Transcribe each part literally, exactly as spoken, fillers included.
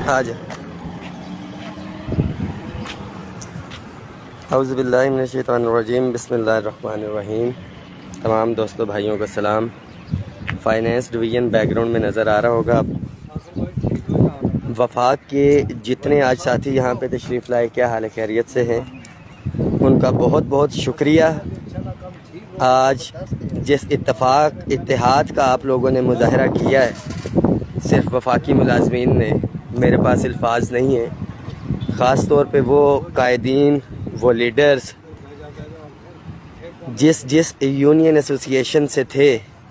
आज औज़ु बिल्लाहि मिनश शैतानिर रजीम बिस्मिल्लाहिर रहमानिर रहीम। तमाम दोस्तों भाइयों को सलाम। फाइनेंस डिवीज़न बैकग्राउंड में नज़र आ रहा होगा। वफाक के जितने आज साथी यहाँ पे तशरीफ़ लाए, क्या हाल खैरियत से हैं, उनका बहुत बहुत शुक्रिया। आज जिस इत्तेफाक इत्तेहाद का आप लोगों ने मुज़ाहरा किया है, सिर्फ वफाकी मुलाज़मीन ने, मेरे पास अल्फाज नहीं है। ख़ास तौर पे वो कायदीन, वो लीडर्स जिस जिस यूनियन एसोसिएशन से थे,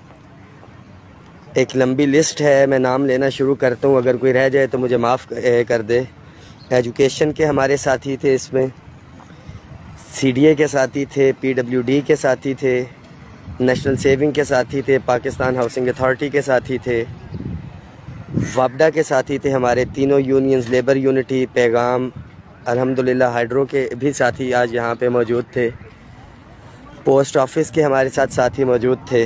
एक लंबी लिस्ट है, मैं नाम लेना शुरू करता हूँ, अगर कोई रह जाए तो मुझे माफ़ कर दे। एजुकेशन के हमारे साथी थे, इसमें सी डी ए के साथी थे, पी डब्ल्यू डी के साथी थे, नेशनल सेविंग के साथी थे, पाकिस्तान हाउसिंग अथॉरिटी के साथी थे, वापडा के साथी थे, हमारे तीनों यूनियंस, लेबर यूनिटी, पैगाम, अल्हम्दुलिल्लाह हाइड्रो के भी साथी आज यहाँ पे मौजूद थे। पोस्ट ऑफिस के हमारे साथ साथी मौजूद थे।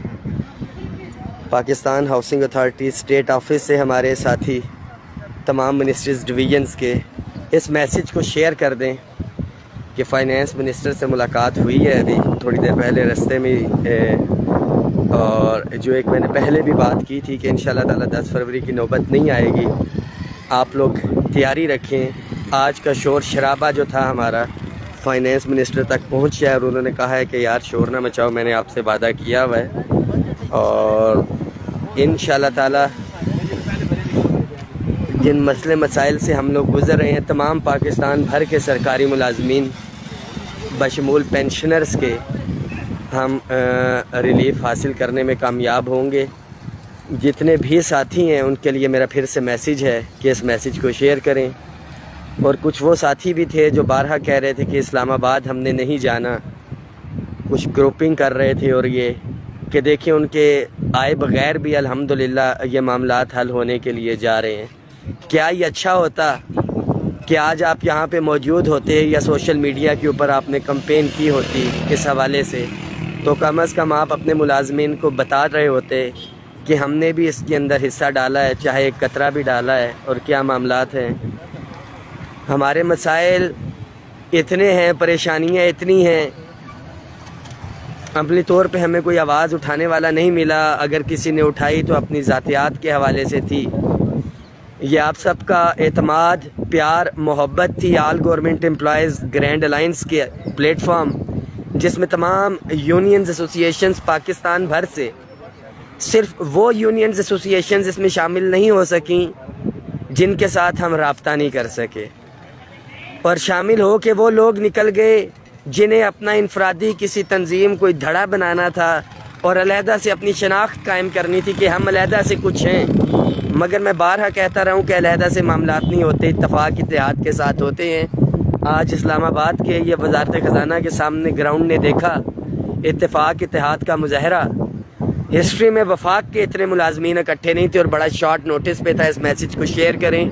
Pakistan housing authority, state office से हमारे साथी, तमाम मिनिस्ट्रीज़ डिवीज़न्स के। इस मैसेज को शेयर कर दें कि फ़ाइनेंस मिनिस्टर से मुलाकात हुई है अभी थोड़ी देर पहले रास्ते में, ए, और जो एक मैंने पहले भी बात की थी कि इंशाल्लाह ताला दस फरवरी की नौबत नहीं आएगी। आप लोग तैयारी रखें। आज का शोर शराबा जो था हमारा फ़ाइनेंस मिनिस्टर तक पहुंच गया और उन्होंने कहा है कि यार शोर ना मचाओ, मैंने आपसे वादा किया हुआ है। और इंशाल्लाह ताला जिन मसले मसाइल से हम लोग गुज़र रहे हैं, तमाम पाकिस्तान भर के सरकारी मुलाजमीन बशमूल पेंशनर्स के, हम रिलीफ़ हासिल करने में कामयाब होंगे। जितने भी साथी हैं उनके लिए मेरा फिर से मैसेज है कि इस मैसेज को शेयर करें। और कुछ वो साथी भी थे जो बारहा कह रहे थे कि इस्लामाबाद हमने नहीं जाना, कुछ ग्रुपिंग कर रहे थे, और ये कि देखिए उनके आए बग़ैर भी अल्हम्दुलिल्लाह ये मामलात हल होने के लिए जा रहे हैं। क्या ये अच्छा होता कि आज आप यहाँ पे मौजूद होते या सोशल मीडिया के ऊपर आपने कंपेन की होती इस हवाले से, तो कम अज़ कम आप अपने मुलाजमीन को बता रहे होते कि हमने भी इसके अंदर हिस्सा डाला है, चाहे एक कतरा भी डाला है, और क्या मामलात हैं। हमारे मसाइल इतने हैं, परेशानियाँ इतनी हैं, अमली तौर पे हमें कोई आवाज़ उठाने वाला नहीं मिला। अगर किसी ने उठाई तो अपनी ज़ातियात के हवाले से थी। ये आप सबका एतमाद, प्यार, मोहब्बत थी। All government employees grand alliance के प्लेटफॉर्म, जिसमें तमाम यूनियंस एसोसिएशंस पाकिस्तान भर से, सिर्फ वो यूनियंस एसोसिएशंस इसमें शामिल नहीं हो सकी जिनके साथ हम राब्ता नहीं कर सके, और शामिल हो के वो लोग निकल गए जिन्हें अपना इनफरादी किसी तंजीम, कोई धड़ा बनाना था और अलहदा से अपनी शनाख्त कायम करनी थी कि हम अलहदा से कुछ हैं। मगर मैं बारहा कहता रहा हूँ कि अलहदा से मामलात नहीं होते, इत्तफाक इत्तेहाद के साथ होते हैं। आज इस्लामाबाद के ये वज़ारत ख़ज़ाना के सामने ग्राउंड ने देखा इत्तफाक इत्तेहाद का मुज़ाहरा। हिस्ट्री में वफाक के इतने मुलाजमीन इकट्ठे नहीं थे और बड़ा शॉर्ट नोटिस पे था। इस मैसेज को शेयर करें।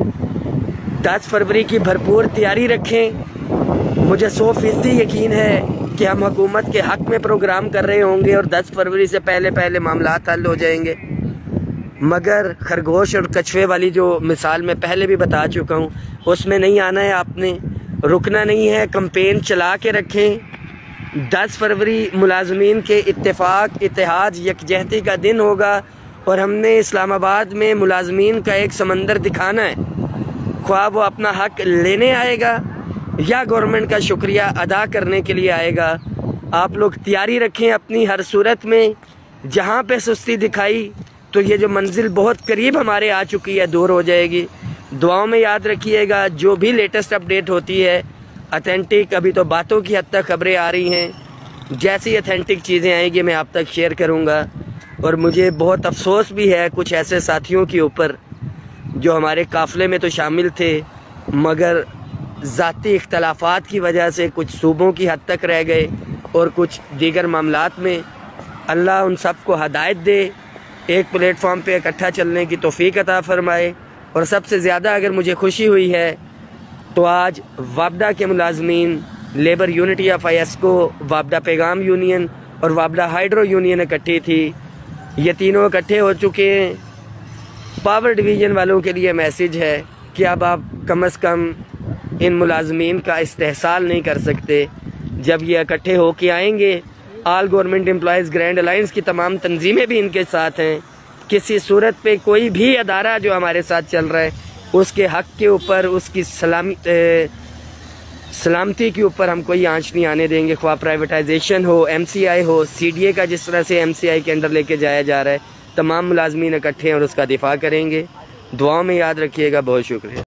दस फरवरी की भरपूर तैयारी रखें। मुझे सौ फीसदी यकीन है कि हम हुकूमत के हक़ में प्रोग्राम कर रहे होंगे और दस फरवरी से पहले पहले मामलात हल हो जाएंगे। मगर खरगोश और कछुए वाली जो मिसाल मैं पहले भी बता चुका हूँ, उसमें नहीं आना है, आपने रुकना नहीं है, कंपेन चला के रखें। दस फरवरी मुलाजमीन के इत्तेफाक, इत्तेहाद, यकजहती का दिन होगा और हमने इस्लामाबाद में मुलाजमीन का एक समंदर दिखाना है। ख्वाह वो अपना हक लेने आएगा या गवर्नमेंट का शुक्रिया अदा करने के लिए आएगा। आप लोग तैयारी रखें अपनी हर सूरत में। जहाँ पे सुस्ती दिखाई तो ये जो मंजिल बहुत करीब हमारे आ चुकी है, दूर हो जाएगी। दुआओं में याद रखिएगा। जो भी लेटेस्ट अपडेट होती है ऑथेंटिक, अभी तो बातों की हद तक खबरें आ रही हैं, जैसी ऑथेंटिक चीज़ें आएंगी मैं आप तक शेयर करूँगा। और मुझे बहुत अफसोस भी है कुछ ऐसे साथियों के ऊपर जो हमारे काफ़िले में तो शामिल थे, मगर ज़ाती इख्तलाफात की वजह से कुछ सूबों की हद तक रह गए और कुछ दीगर मामलात में। अल्लाह उन सब को हदायत दे, एक प्लेटफॉर्म पे इकट्ठा चलने की तौफीक अता फ़रमाए। और सबसे ज़्यादा अगर मुझे खुशी हुई है तो आज वापडा के मुलाजमीन, लेबर यूनिटी ऑफ आईएसको, वापडा पैगाम यूनियन और वापडा हाइड्रो यूनियन इकट्ठी थी। ये तीनों इकट्ठे हो चुके हैं पावर डिवीज़न वालों के लिए मैसेज है कि अब आप कम अज़ कम इन मुलाजमीन का इस्तेहसाल नहीं कर सकते। जब ये इकट्ठे होके आएंगे, all government employees grand alliance की तमाम तंजीमें भी इनके साथ हैं। किसी सूरत पे कोई भी अदारा जो हमारे साथ चल रहा है उसके हक़ के ऊपर, उसकी सलामी सलामती के ऊपर हम कोई आंच नहीं आने देंगे। ख्वाह प्राइवेटाइजेशन हो, एम सी आई हो, सी डी ए का जिस तरह से एम सी आई के अंडर लेके जाया जा रहा है, तमाम मुलाजमीन इकट्ठे हैं और उसका दिफा करेंगे। दुआओं में याद रखिएगा। बहुत शुक्रिया।